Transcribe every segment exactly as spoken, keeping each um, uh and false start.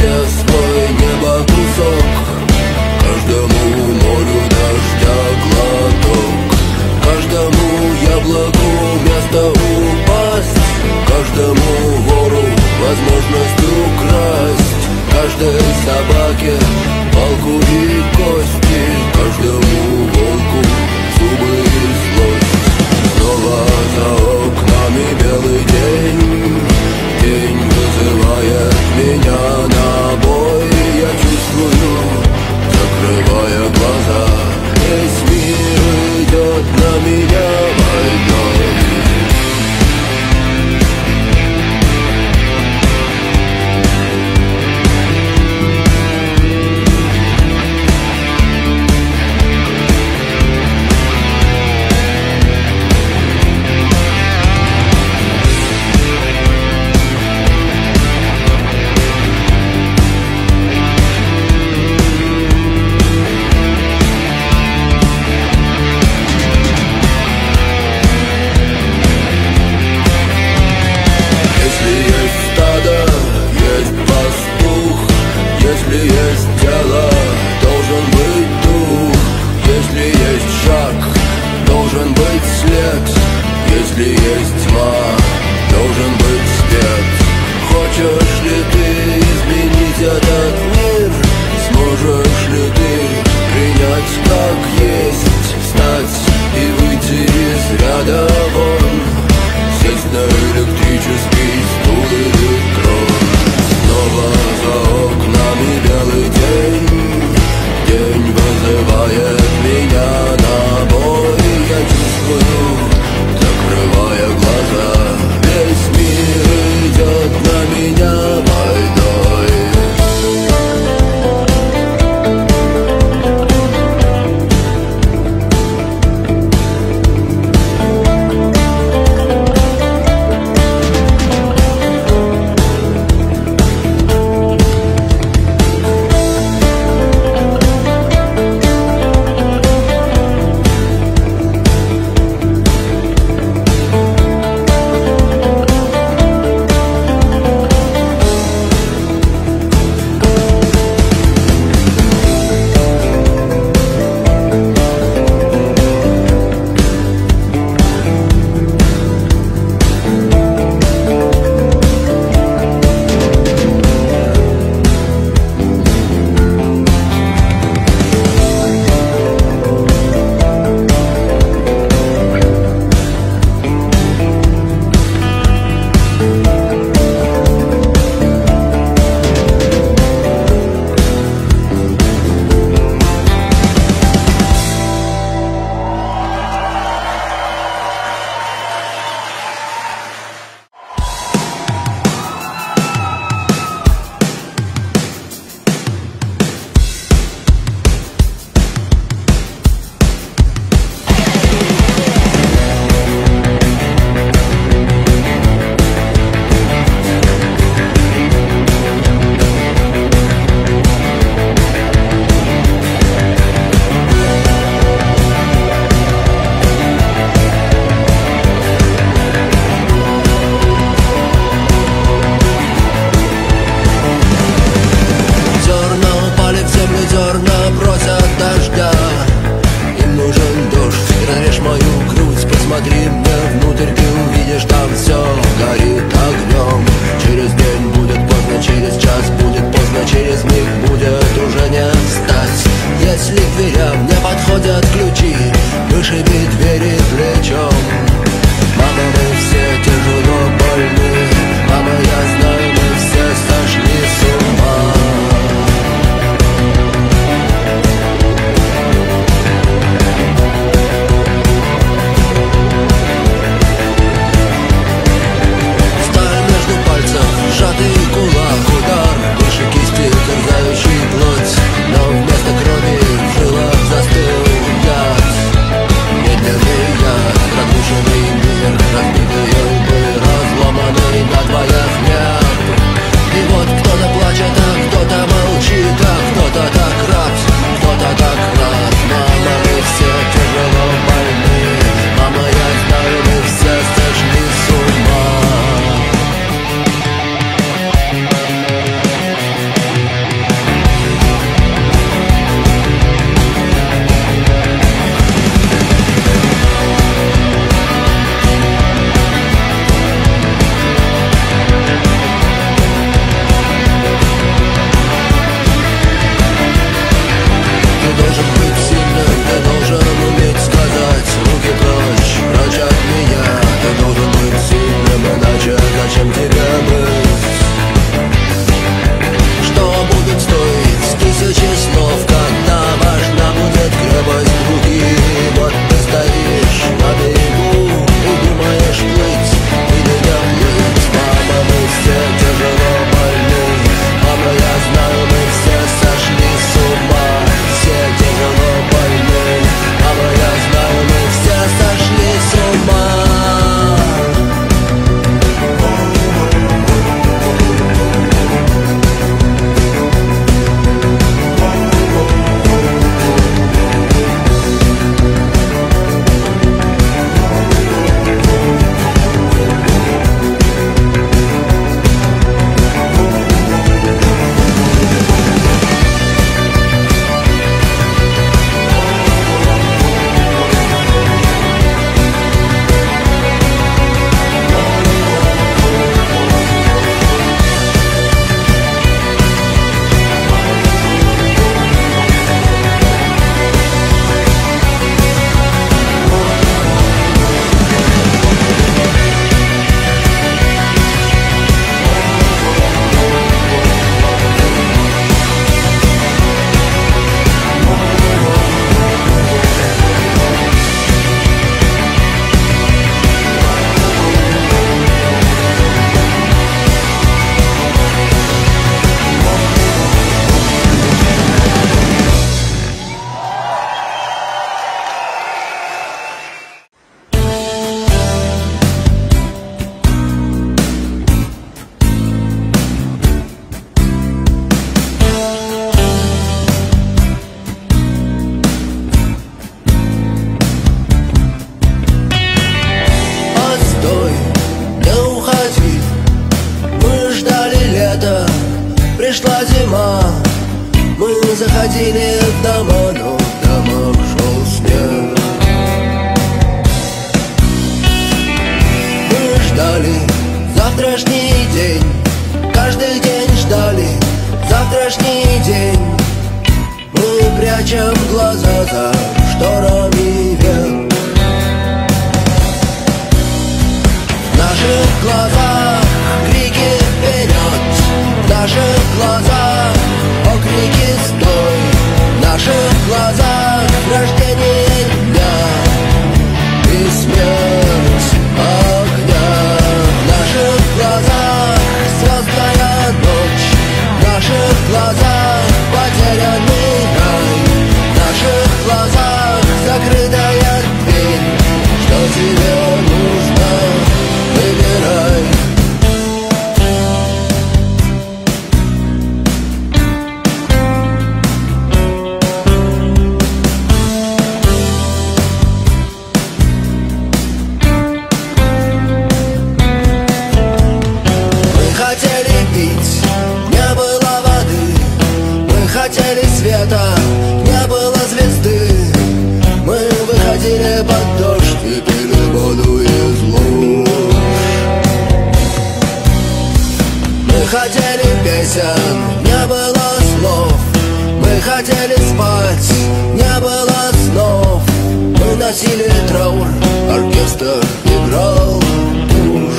себе свой небо кусок, каждому морю дождя глоток, каждому яблоку место упасть, каждому вору возможность украсть, каждой собаке палку и кости, каждому волку зубы и злость. Снова за окнами белый день, день вызывает меня на бой. Я чувствую, закрывая глаза, весь мир идет на меня войной. Если есть тело, должен быть дух. Если есть шаг, должен быть след. Если есть тьма, должен быть свет. Хочешь ли ты изменить этот мир? Сможешь ли ты принять как есть? Встать и выйти из ряда вон, сесть на электрический стул или трон. Снова за окнами белый день, Мы заходили в дома, но в домах шел снег. Мы ждали завтрашний день, каждый день ждали завтрашний день. Мы прячем глаза за шторами век. В наших глазах крики вперед, в наших глазах окрики стой, в наших глазах рождение дня и смерть огня. В наших глазах звездная ночь, в наших глазах потерянный рай, в наших глазах закрытая дверь. Что тебе нужно, выбирай. Хотели света, не было звезды. Мы выходили под дождь и пили воду из луж. Мы хотели песен, не было слов. Мы хотели спать, не было снов. Мы носили траур, оркестр играл тушь.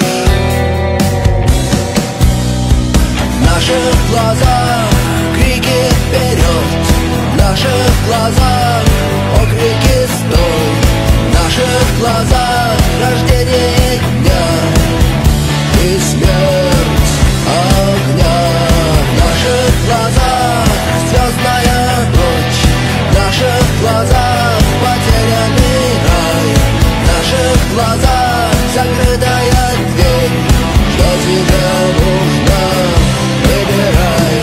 В наших глазах крики вперед, в наших глазах окрики стой, в наших глазах рождение дня и смерть огня. В наших глазах звездная ночь, в наших глазах потерянный рай, в наших глазах закрытая дверь. Что тебе нужно, выбирай.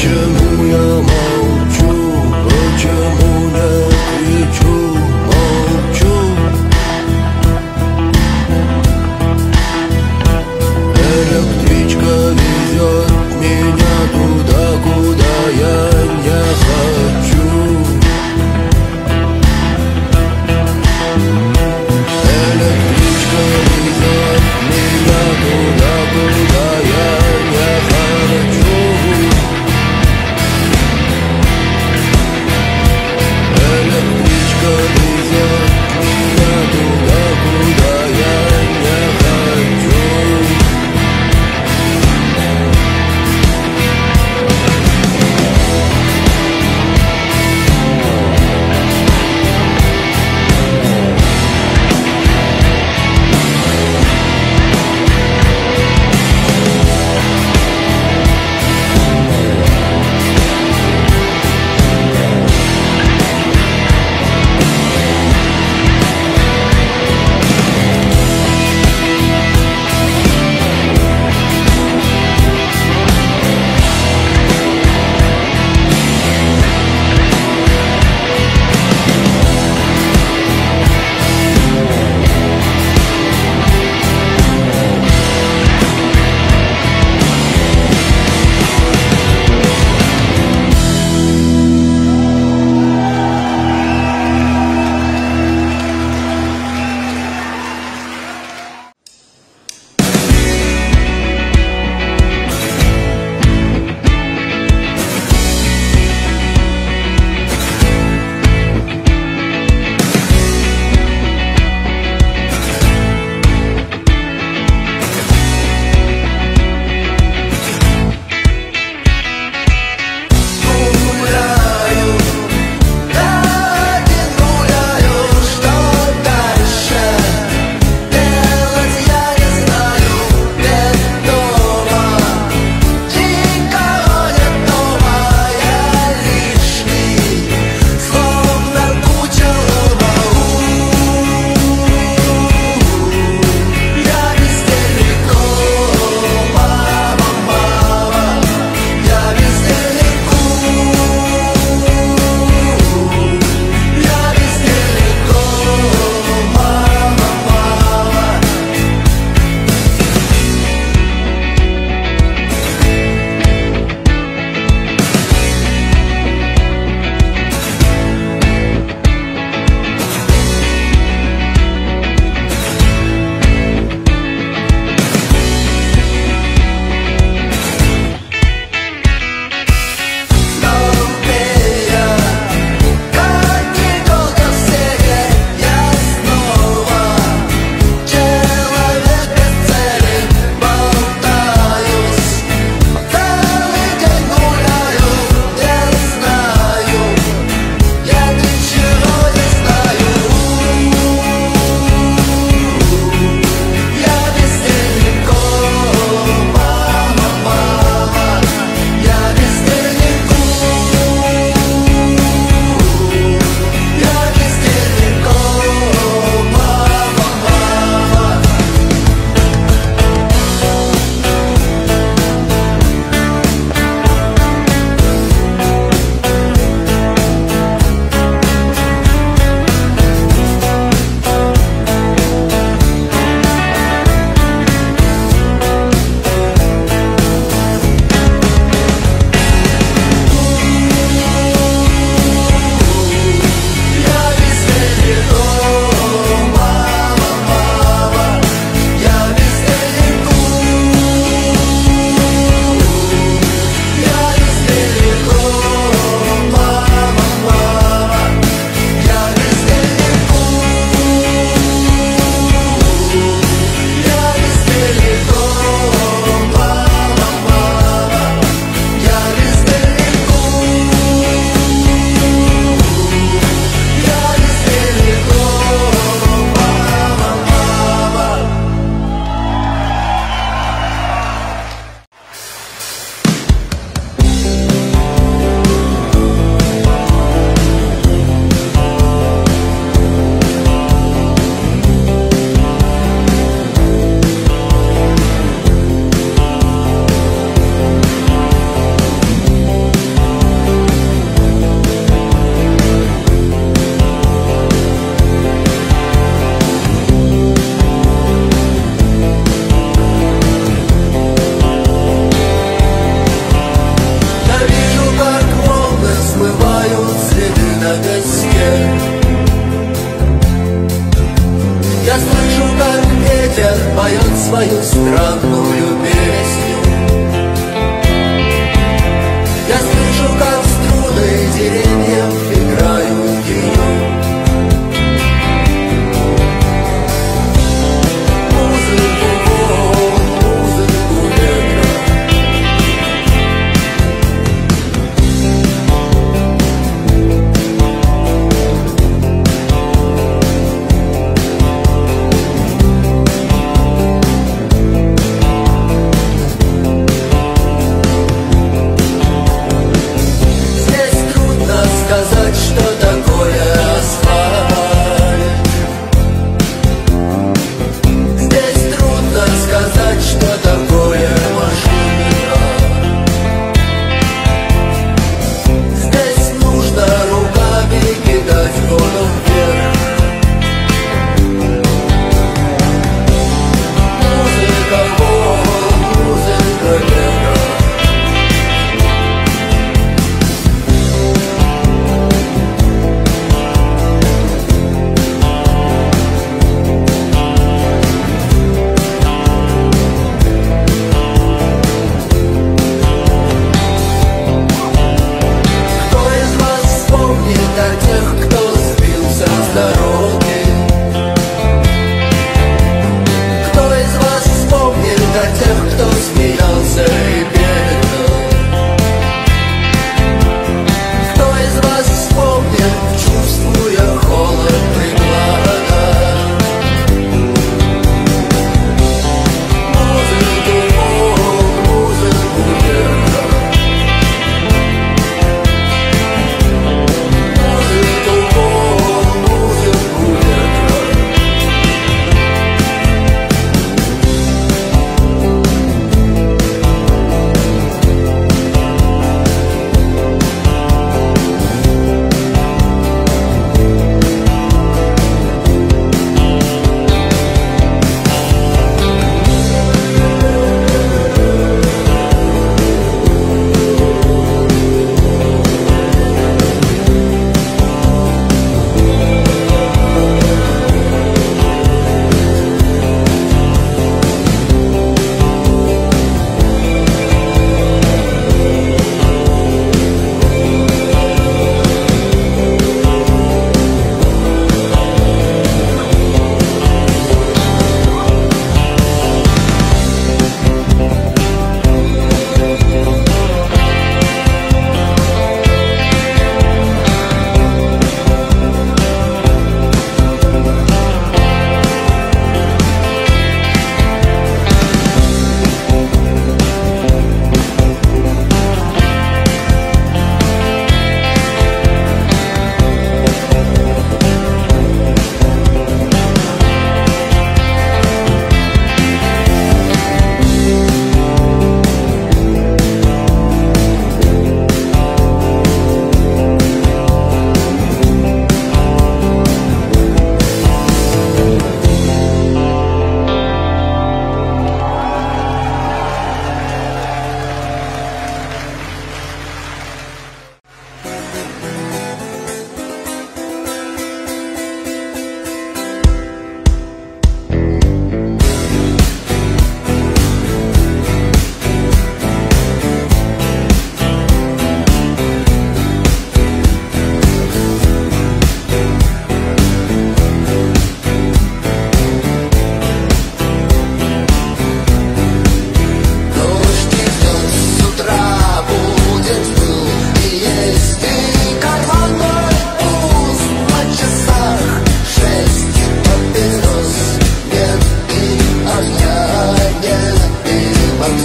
Почему я молчу, почему не кричу, молчу? Электричка везет меня туда, куда я не хочу. Электричка везет меня туда, куда я не хочу.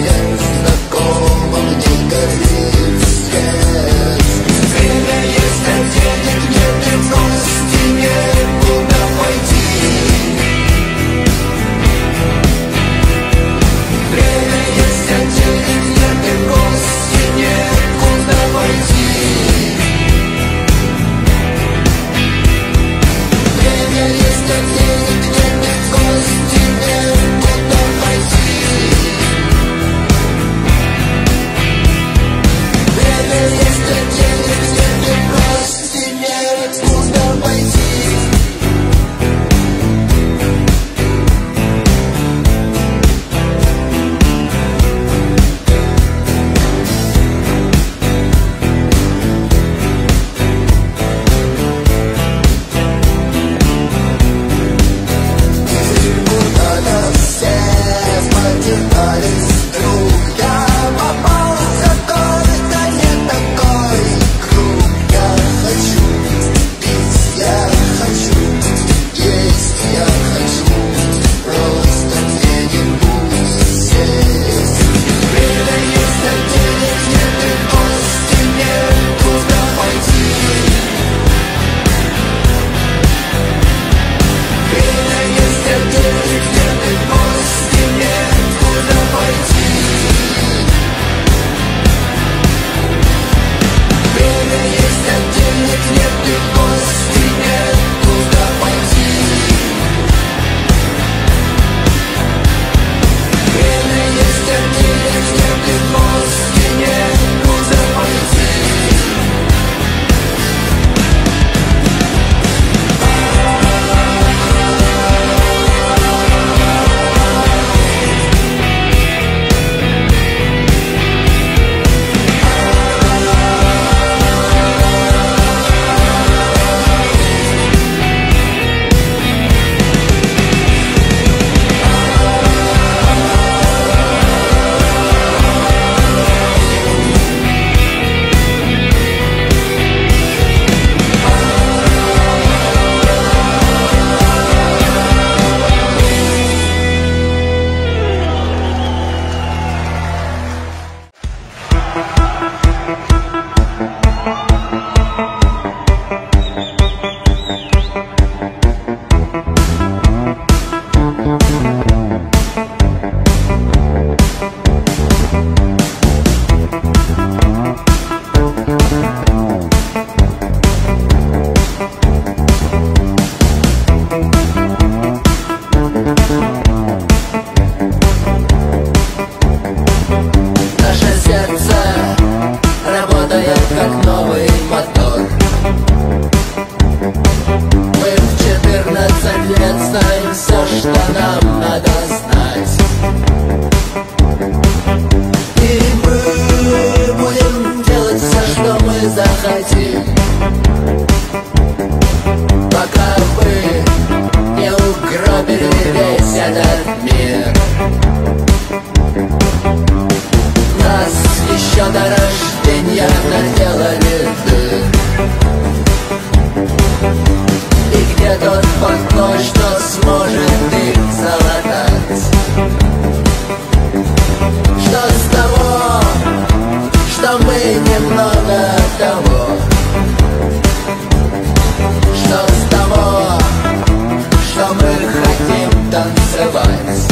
мир знакомо мне горит свет. Время есть, а денег нет, и в гости некуда пойти. Время есть, а денег нет, и в гости некуда пойти. Время есть, а денег нет, и в гости некуда пойти. Время есть, а денег нет, и в гости некуда пойти. Куда-то все потерялись вдруг. Я попал в какой-то не такой круг. Я хочу пить, я хочу есть, я хочу просто где-нибудь сесть. Время есть, а денег нет, и в гости некуда пойти. Время есть, а денег нет, и в гости некуда пойти. Время есть, а денег нет, и в гости некуда пойти. Время есть, а денег нет, и в гости некуда пойти. Наше сердце работает как новый мотор. Мы в четырнадцать лет знаем все, что нам надо знать. И мы будем делать все, что мы захотим, пока вы не угробили весь этот мир. Нас еще до рождения наделали дыр. И где тот покой, что сможет их залатать? Что с того, что мы немного того? Что с того, что мы хотим танцевать?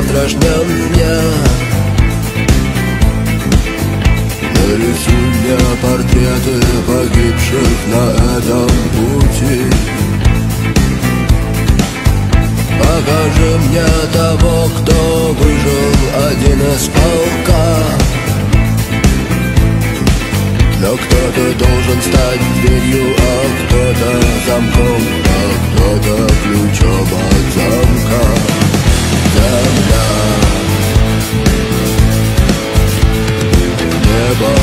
завтрашнем дне. Нарисуй мне портреты погибших на этом пути. Покажи мне того, кто выжил один из полка. Но кто-то должен стать дверью, а кто-то замком, а кто-то ключом от замка. Земля, небо,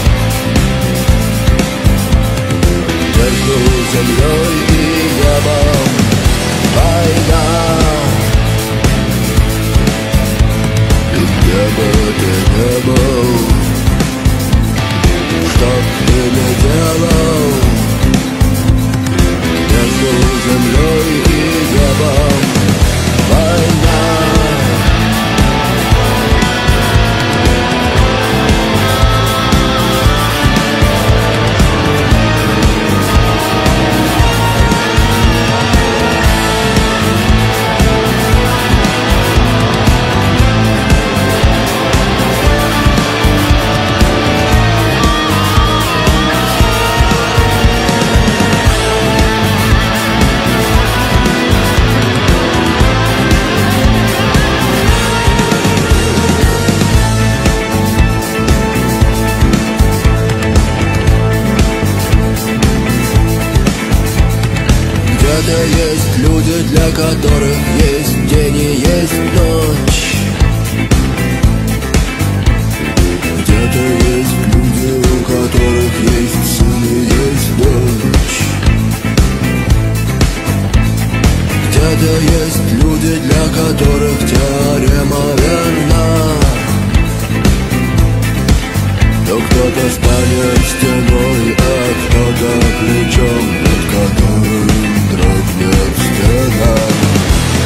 между землей и небом война. И где бы ты не был, что ты не делал, между землей и небом война. Где-то есть люди, для которых есть день и есть ночь. Где-то есть люди, у которых есть сын и есть дочь. Где-то есть люди, для которых теорема верна. Но кто-то станет стеной, а кто-то плечом, над которым дрогнет стена.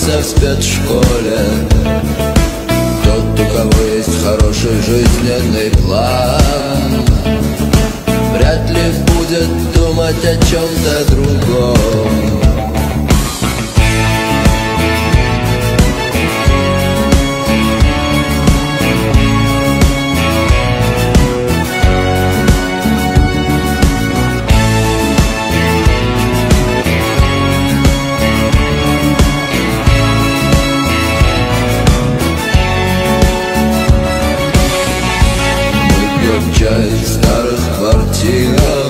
учится в спецшколе, тот, у кого есть хороший жизненный план, вряд ли будет думать о чем-то другом. Чай в старых квартирах,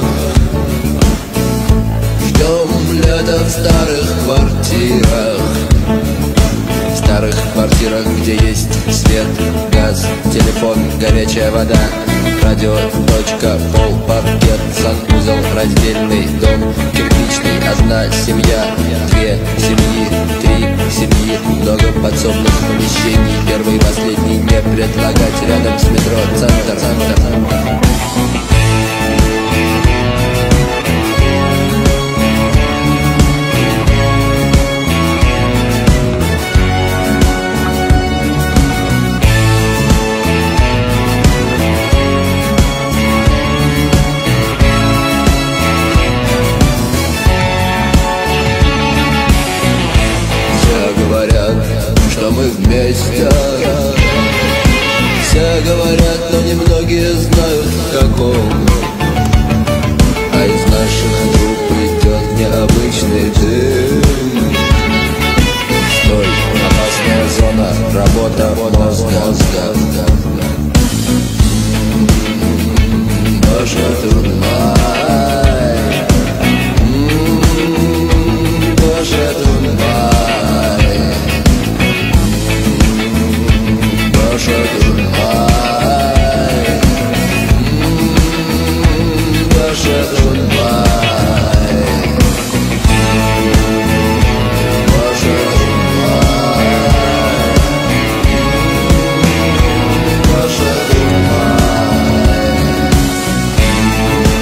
ждем лета в старых квартирах, в старых квартирах, где есть свет, газ, телефон, горячая вода, радио, точка, пол, паркет, санузел, раздельный дом, кирпичный, одна семья, две семьи, три семьи, много подсобных помещений, первый и последний не предлагать, рядом с метро, центр, центр. Что мы вместе, все говорят, но немногие знают в каком. А из наших труб идет необычный дым. Стой, опасная зона, работа мозга. Боже ты мой, Боже ты мой. Боже ты мой, Боже ты мой, Боже ты мой, Боже ты мой.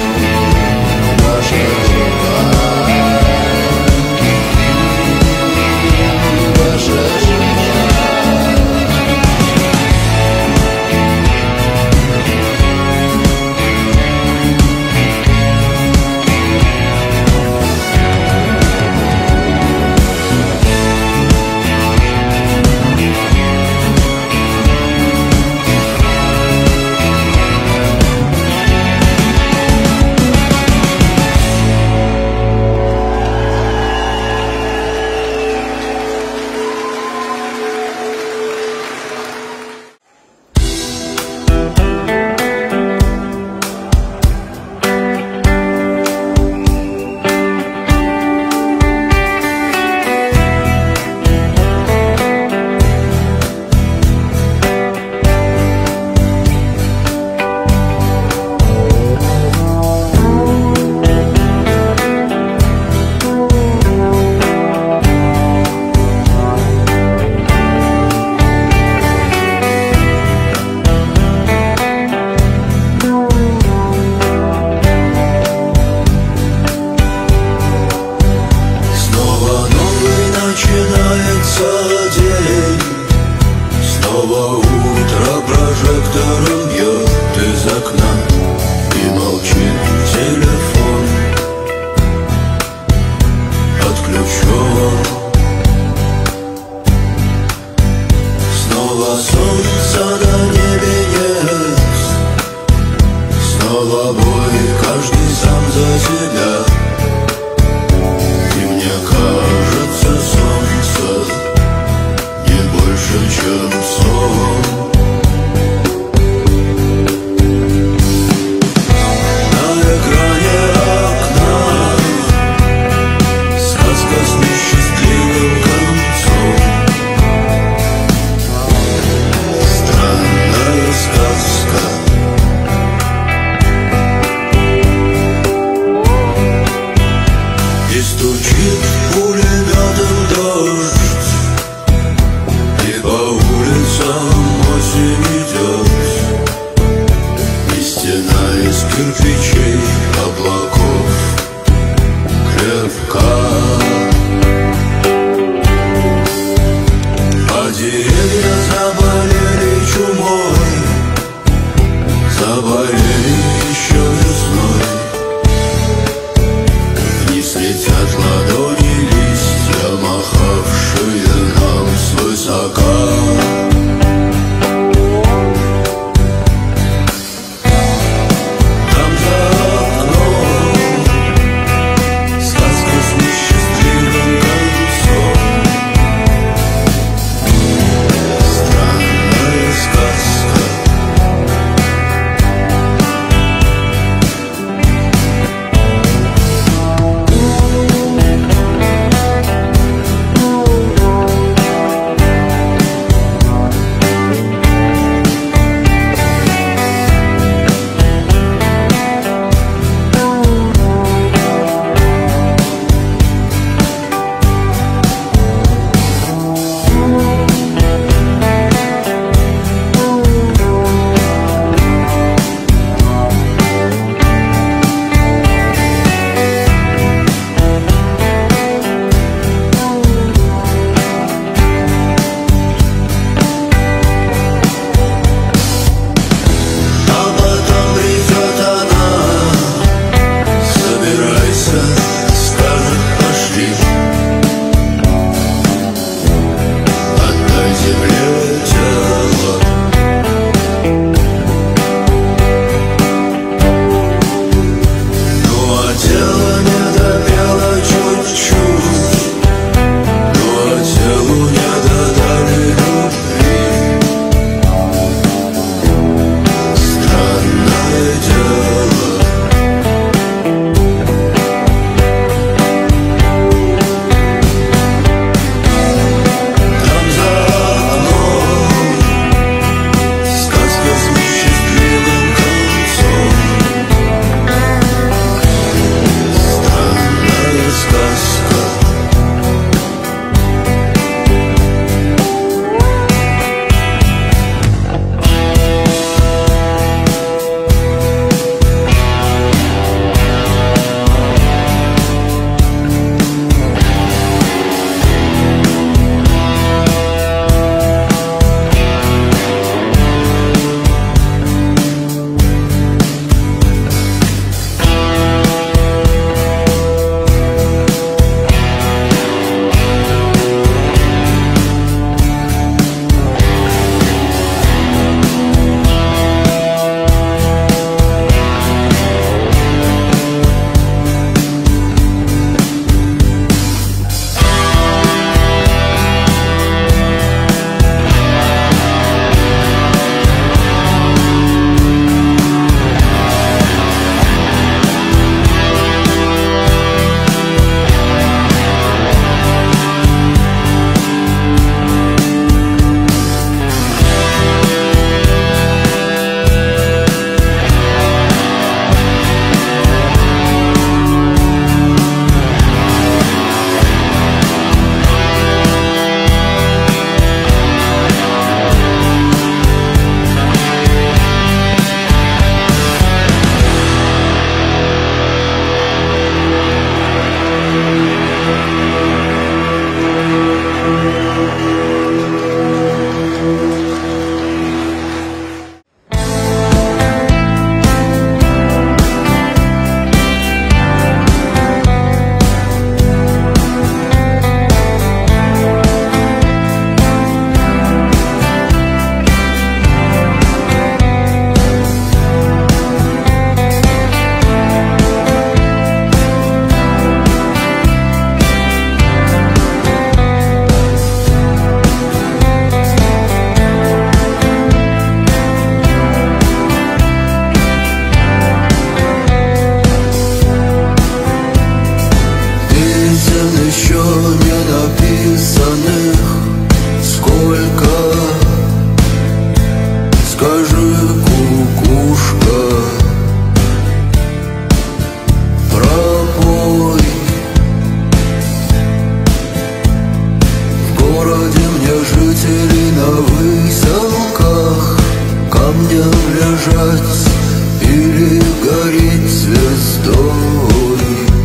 выселках камнем лежать или гореть звездой,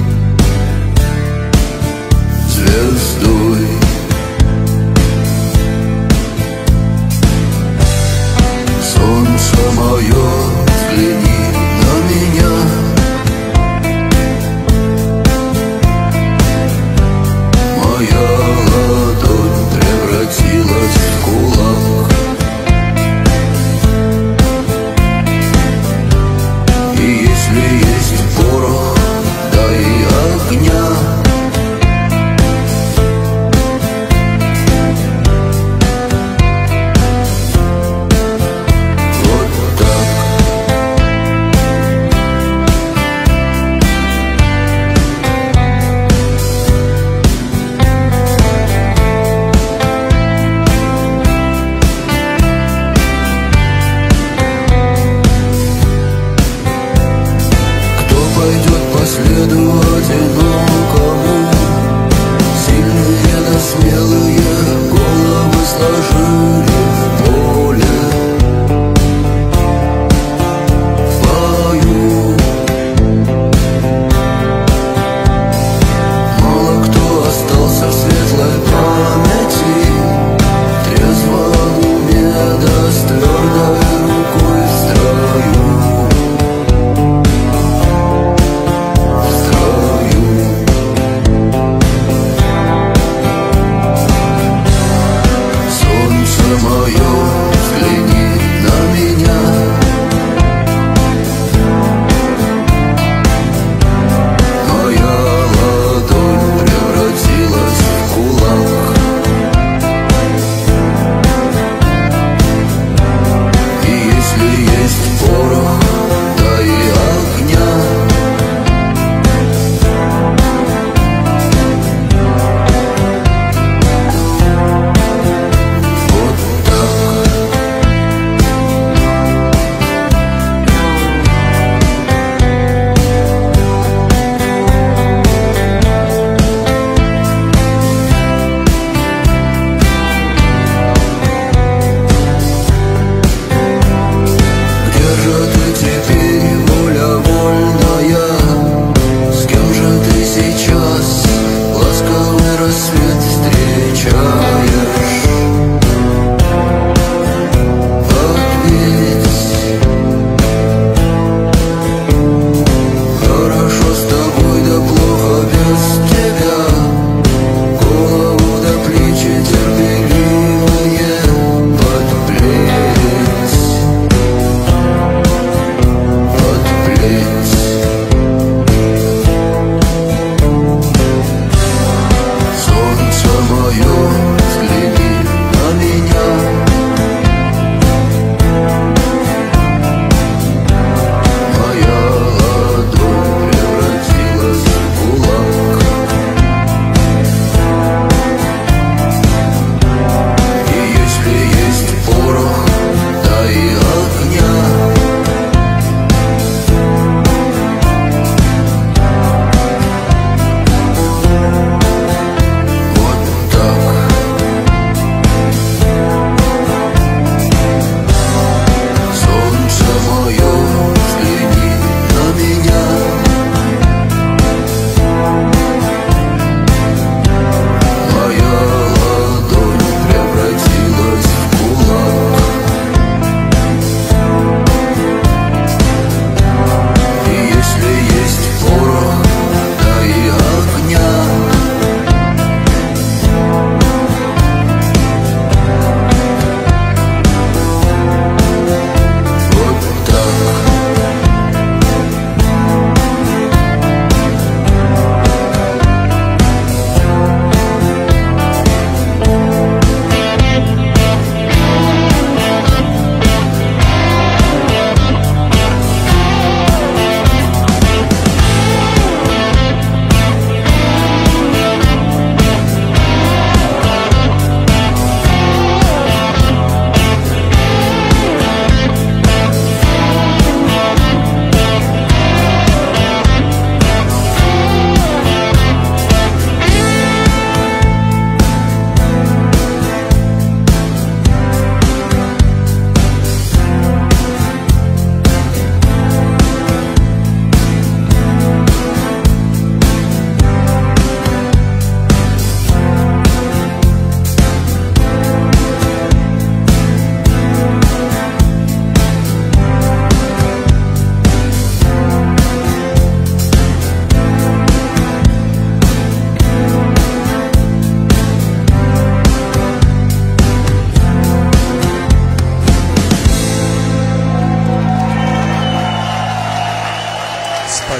звездой. Солнце мое, взгляни на меня. Моя ладонь превратилась в кулак.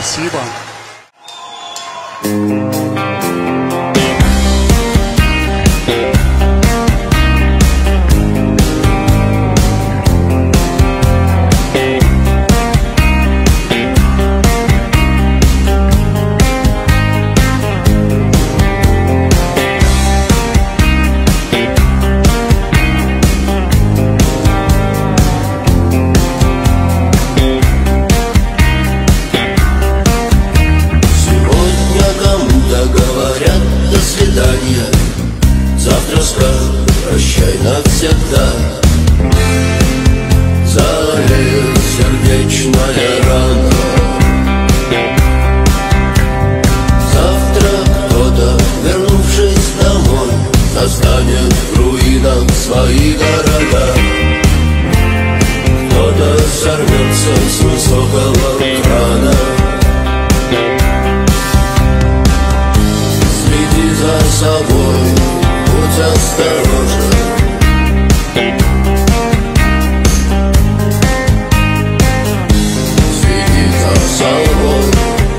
Спасибо. Завтра скажут прощай навсегда. Залит сердечная рана. Завтра кто-то, вернувшись домой, настанет в руинах свои города. Кто-то сорвется с высокого крана. Следи за собой, будь осторожен. Следи за собой.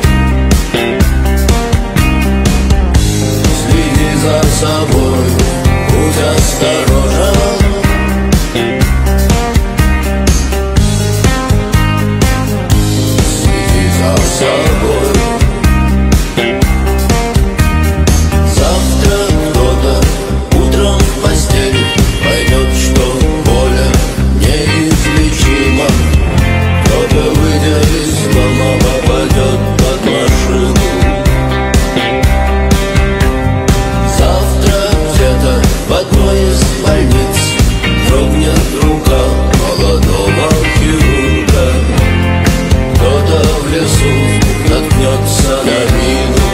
Следи за собой, будь осторожен. Следи за собой. Наткнется на мину.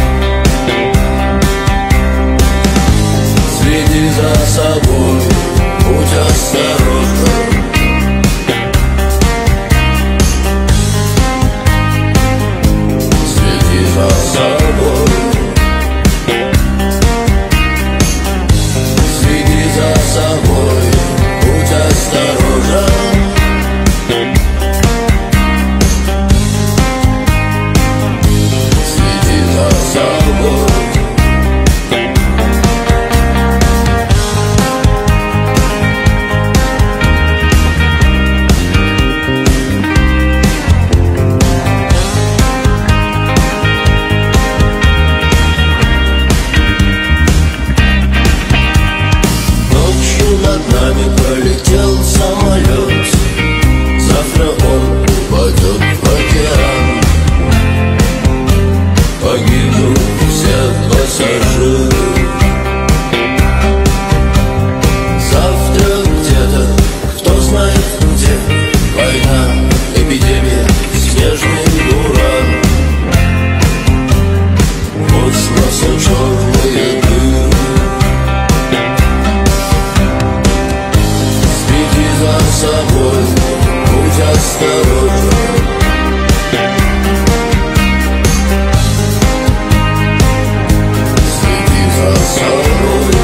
Следи за собой, будь осторожен. Следи за собой. Следи за собой, будь осторожен. Полетел самолет, завтра он упадет в океан. Погибнут все пассажиры. Завтра где-то, кто знает где, война, эпидемия, снежный буран. Космоса черные дыры. За собой, будь осторожен. Следи за собой.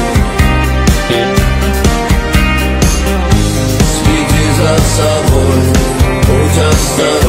Следи за собой, будь осторожен.